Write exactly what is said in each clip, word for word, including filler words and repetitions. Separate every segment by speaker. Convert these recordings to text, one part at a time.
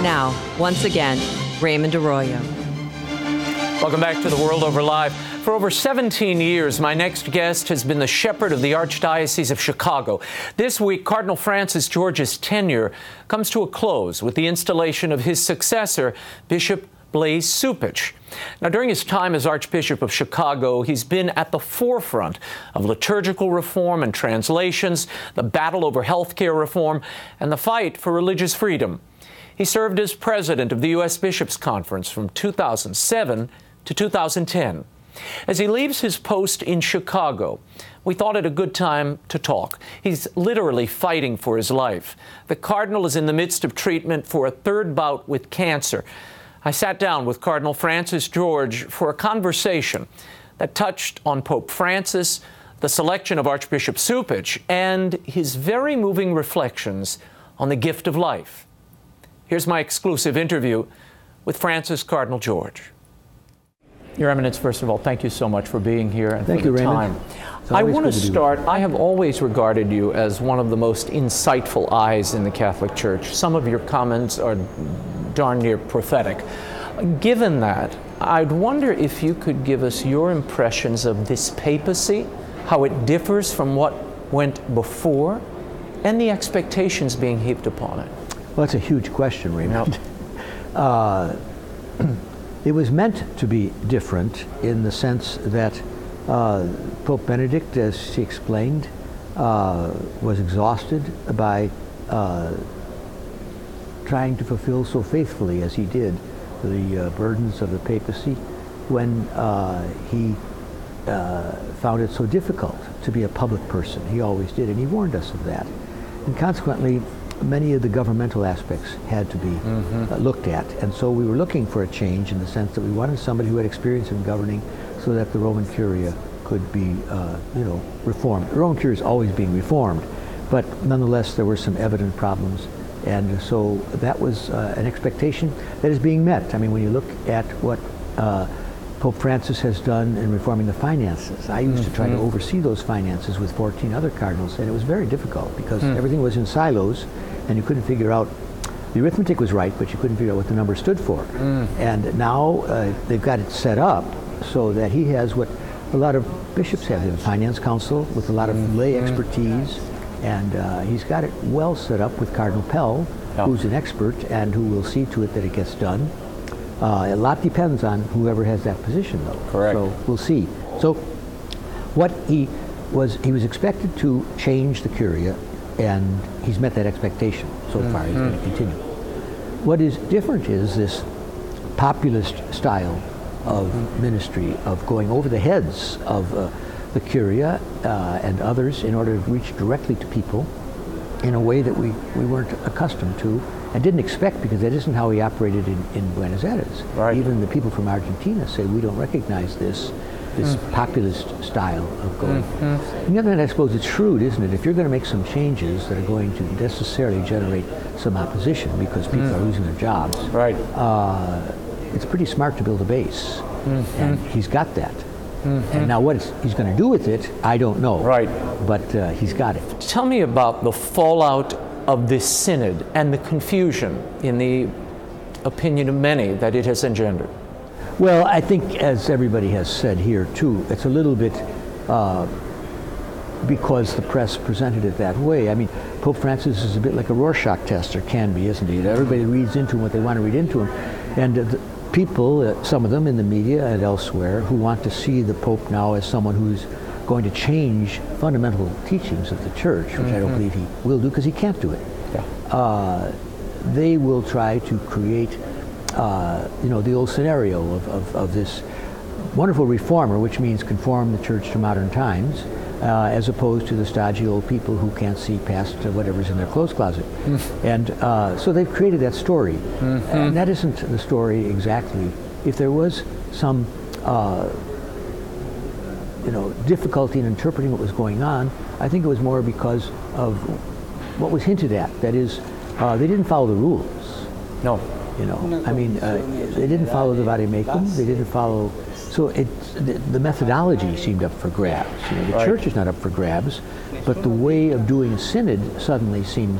Speaker 1: Now, once again, Raymond Arroyo.
Speaker 2: Welcome back to The World Over Live. For over seventeen years, my next guest has been the shepherd of the Archdiocese of Chicago. This week, Cardinal Francis George's tenure comes to a close with the installation of his successor, Bishop Blaise Cupich. Now, during his time as Archbishop of Chicago, he's been at the forefront of liturgical reform and translations, the battle over health care reform, and the fight for religious freedom. He served as president of the U S Bishops' Conference from two thousand seven to two thousand ten. As he leaves his post in Chicago, we thought it a good time to talk. He's literally fighting for his life. The Cardinal is in the midst of treatment for a third bout with cancer. I sat down with Cardinal Francis George for a conversation that touched on Pope Francis, the selection of Archbishop Cupich, and his very moving reflections on the gift of life. Here's my exclusive interview with Francis Cardinal George. Your Eminence, first of all, thank you so much for being here and
Speaker 3: thank
Speaker 2: for the
Speaker 3: you,
Speaker 2: time. I want to start, I have always regarded you as one of the most insightful eyes in the Catholic Church. Some of your comments are darn near prophetic. Given that, I'd wonder if you could give us your impressions of this papacy, how it differs from what went before, and the expectations being heaped upon it.
Speaker 3: Well, that's a huge question, Raymond. Yep. uh, It was meant to be different in the sense that uh, Pope Benedict, as he explained, uh, was exhausted by uh, trying to fulfill so faithfully as he did the uh, burdens of the papacy when uh, he uh, found it so difficult to be a public person. He always did, and he warned us of that. And consequently, many of the governmental aspects had to be mm-hmm. uh, looked at, and so we were looking for a change in the sense that we wanted somebody who had experience in governing so that the Roman Curia could be, uh, you know, reformed. The Roman Curia is always being reformed, but nonetheless there were some evident problems, and so that was uh, an expectation that is being met. I mean, when you look at what uh, Pope Francis has done in reforming the finances, I used mm-hmm. to try to oversee those finances with fourteen other cardinals, and it was very difficult because mm. everything was in silos, and you couldn't figure out, the arithmetic was right, but you couldn't figure out what the number stood for. Mm. And now uh, they've got it set up so that he has what a lot of bishops have, a finance council with a lot of mm. lay expertise, and uh, he's got it well set up with Cardinal Pell, yeah. who's an expert and who will see to it that it gets done. Uh, a lot depends on whoever has that position, though.
Speaker 2: Correct.
Speaker 3: So we'll see. So what he was, he was expected to change the Curia, and he's met that expectation so mm-hmm. far. He's going to continue. What is different is this populist style of mm-hmm. ministry, of going over the heads of uh, the Curia uh, and others in order to reach directly to people in a way that we, we weren't accustomed to and didn't expect, because that isn't how he operated in, in Buenos Aires. Right. Even the people from Argentina say we don't recognize this this mm. populist style of going. Mm-hmm. On the other hand, I suppose it's shrewd, isn't it? If you're going to make some changes that are going to necessarily generate some opposition because people mm. are losing their jobs,
Speaker 2: right.
Speaker 3: uh, it's pretty smart to build a base. Mm-hmm. And he's got that. Mm-hmm. And now what he's going to do with it, I don't know.
Speaker 2: Right.
Speaker 3: But uh, he's got it.
Speaker 2: Tell me about the fallout of this synod and the confusion, in the opinion of many, that it has engendered.
Speaker 3: Well, I think, as everybody has said here too, it's a little bit uh, because the press presented it that way. I mean, Pope Francis is a bit like a Rorschach test, or can be, isn't he? Everybody reads into him what they want to read into him. And uh, the people, uh, some of them in the media and elsewhere, who want to see the Pope now as someone who's going to change fundamental teachings of the Church, which mm-hmm. I don't believe he will do, because he can't do it. Yeah. Uh, they will try to create Uh, you know, the old scenario of, of, of this wonderful reformer, which means conform the Church to modern times, uh, as opposed to the stodgy old people who can't see past uh, whatever's in their clothes closet. Mm. And uh, so they've created that story. Mm-hmm. And that isn't the story exactly. If there was some uh, you know, difficulty in interpreting what was going on, I think it was more because of what was hinted at. That is, uh, they didn't follow the rules.
Speaker 2: No.
Speaker 3: You know, I mean, uh, they didn't follow the Vademecum. They didn't follow. So it, the, the methodology seemed up for grabs. You know, the right. Church is not up for grabs, but the way of doing a synod suddenly seems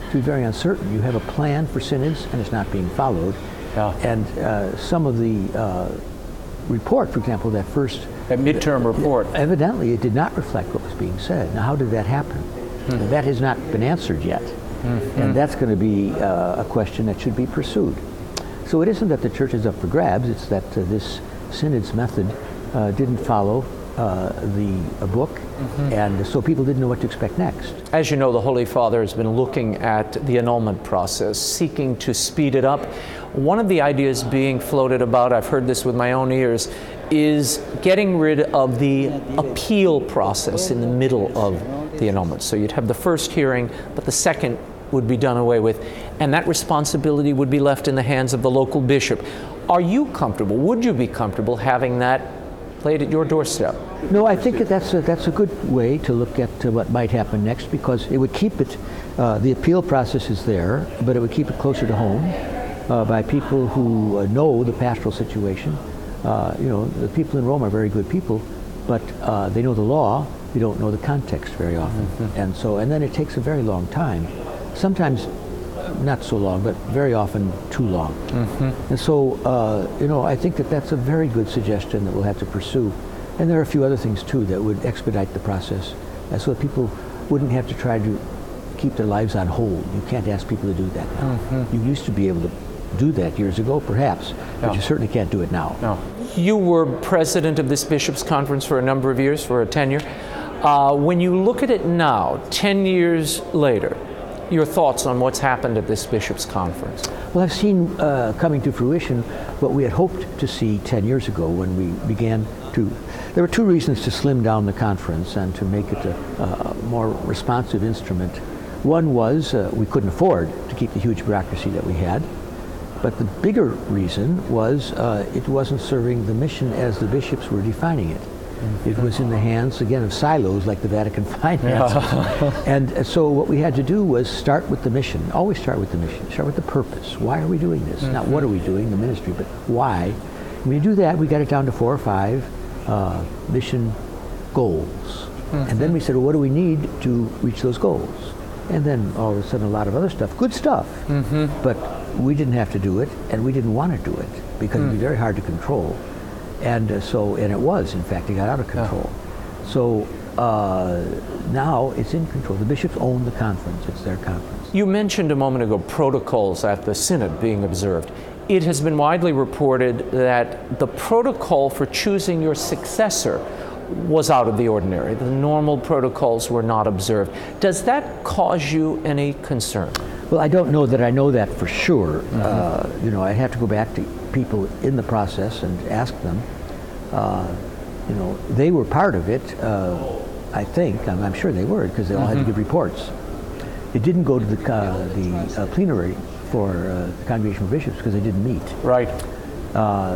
Speaker 3: to be very uncertain. You have a plan for synods, and it's not being followed.
Speaker 2: Yeah.
Speaker 3: And uh, some of the uh, report, for example, that first...
Speaker 2: That midterm report.
Speaker 3: Evidently, it did not reflect what was being said. Now, how did that happen? Hmm. That has not been answered yet. Mm-hmm. And that's going to be uh, a question that should be pursued. So it isn't that the church is up for grabs, it's that uh, this synod's method uh, didn't follow uh, the uh, book, mm-hmm. and so people didn't know what to expect next.
Speaker 2: As you know, the Holy Father has been looking at the annulment process, seeking to speed it up. One of the ideas being floated about, I've heard this with my own ears, is getting rid of the appeal process in the middle of the annulment. So you'd have the first hearing, but the second would be done away with, and that responsibility would be left in the hands of the local bishop. Are you comfortable, would you be comfortable having that laid at your doorstep?
Speaker 3: No, I think that that's a, that's a good way to look at uh, what might happen next, because it would keep it, uh, the appeal process is there, but it would keep it closer to home uh, by people who uh, know the pastoral situation. Uh, you know, the people in Rome are very good people, but uh, they know the law, they don't know the context very often. Mm-hmm. And so, and then it takes a very long time. Sometimes not so long, but very often too long. Mm-hmm. And so, uh, you know, I think that that's a very good suggestion that we'll have to pursue. And there are a few other things, too, that would expedite the process, uh, so that people wouldn't have to try to keep their lives on hold. You can't ask people to do that now. Mm-hmm. You used to be able to do that years ago, perhaps, but no. You certainly can't do it now.
Speaker 2: No. You were president of this bishops' conference for a number of years, for a tenure. Uh, when you look at it now, ten years later, your thoughts on what's happened at this bishops' conference?
Speaker 3: Well, I've seen uh, coming to fruition what we had hoped to see ten years ago when we began to... There were two reasons to slim down the conference and to make it a, a more responsive instrument. One was uh, we couldn't afford to keep the huge bureaucracy that we had. But the bigger reason was uh, it wasn't serving the mission as the bishops were defining it. It was in the hands, again, of silos like the Vatican finances. Yeah. And so what we had to do was start with the mission. Always start with the mission. Start with the purpose. Why are we doing this? Mm-hmm. Not what are we doing, the ministry, but why. When you do that, we got it down to four or five uh, mission goals. Mm-hmm. And then we said, well, what do we need to reach those goals? And then all of a sudden a lot of other stuff, good stuff, mm-hmm. but we didn't have to do it, and we didn't want to do it because mm. it'd be very hard to control. And uh, so, and it was, in fact, it got out of control. Yeah. So uh, now it's in control. The bishops own the conference. It's their conference.
Speaker 2: You mentioned a moment ago protocols at the synod being observed. It has been widely reported that the protocol for choosing your successor was out of the ordinary. The normal protocols were not observed. Does that cause you any concern?
Speaker 3: Well, I don't know that I know that for sure. Mm-hmm. uh, you know, I have to go back to people in the process and ask them. Uh, you know, they were part of it, uh, I think. I'm, I'm sure they were, because they all mm-hmm. had to give reports. It didn't go to the, uh, the uh, plenary for uh, the Congregation of Bishops because they didn't meet.
Speaker 2: Right.
Speaker 3: Uh,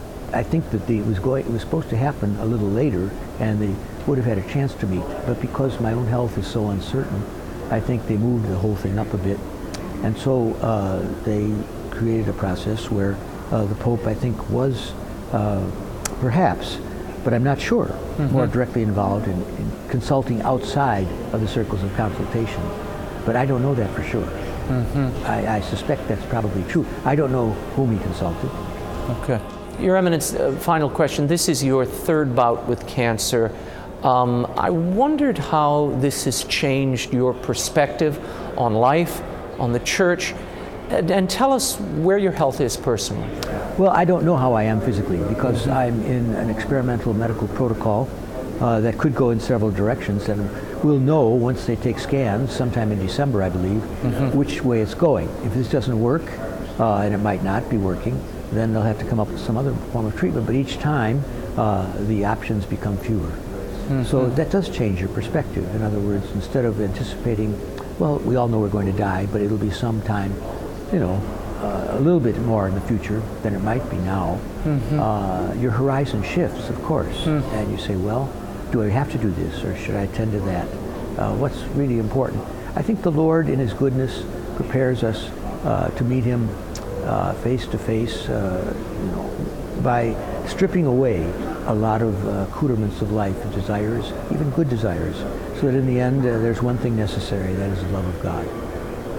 Speaker 3: I think that the, it was going. It was supposed to happen a little later, and they would have had a chance to meet. But because my own health is so uncertain, I think they moved the whole thing up a bit, and so uh, they created a process where uh, the Pope, I think, was uh, perhaps, but I'm not sure, mm-hmm. more directly involved in, in consulting outside of the circles of consultation. But I don't know that for sure. Mm-hmm. I, I suspect that's probably true. I don't know whom he consulted.
Speaker 2: Okay. Your Eminence, uh, final question. This is your third bout with cancer. Um, I wondered how this has changed your perspective on life, on the church, and, and tell us where your health is personally.
Speaker 3: Well, I don't know how I am physically because I'm in an experimental medical protocol uh, that could go in several directions, and we'll know once they take scans sometime in December, I believe, mm-hmm. which way it's going. If this doesn't work, uh, and it might not be working, then they'll have to come up with some other form of treatment. But each time, uh, the options become fewer. Mm-hmm. So that does change your perspective. In other words, instead of anticipating, well, we all know we're going to die, but it'll be sometime, you know, uh, a little bit more in the future than it might be now. Mm-hmm. uh, your horizon shifts, of course, mm. and you say, well, do I have to do this, or should I attend to that? Uh, what's really important? I think the Lord, in His goodness, prepares us uh, to meet Him Uh, face to face, uh, you know, by stripping away a lot of uh, accoutrements of life and desires, even good desires, so that in the end uh, there's one thing necessary, that is the love of God.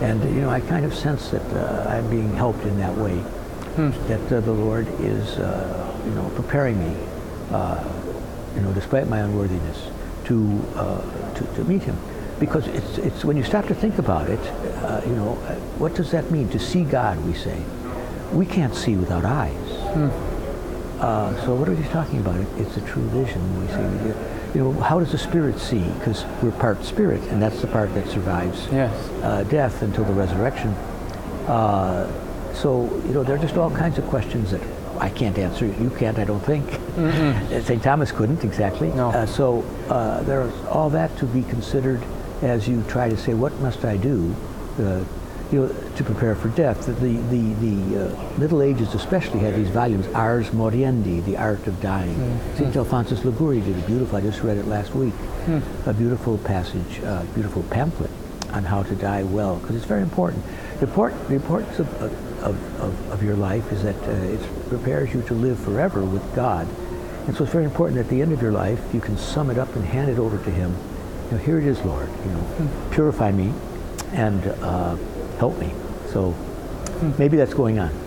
Speaker 3: And, you know, I kind of sense that uh, I'm being helped in that way, hmm. that uh, the Lord is, uh, you know, preparing me, uh, you know, despite my unworthiness, to, uh, to, to meet him. Because it's, it's when you stop to think about it, uh, you know, what does that mean? To see God, we say. We can't see without eyes. Hmm. Uh, so what are we talking about? It, it's a true vision. We see, you know, how does the spirit see? Because we're part spirit, and that's the part that survives
Speaker 4: yes.
Speaker 3: uh, death until the resurrection. Uh, so, you know, there are just all kinds of questions that I can't answer. You can't, I don't think. Mm-hmm. Saint Thomas couldn't, exactly.
Speaker 4: No.
Speaker 3: Uh, so uh, there's all that to be considered as you try to say, what must I do? Uh, You know, to prepare for death. The the the uh, Middle Ages especially had these volumes, Ars Moriendi, the art of dying. Mm-hmm. Saint Alphonsus Liguori did a beautiful. I just read it last week. Mm-hmm. A beautiful passage, uh, beautiful pamphlet on how to die well, because it's very important. The, import, the importance of, of, of, of your life is that uh, it prepares you to live forever with God, and so it's very important that at the end of your life you can sum it up and hand it over to Him. You know, here it is, Lord. You know, mm-hmm. purify me, and. Uh, Help me. So maybe that's going on.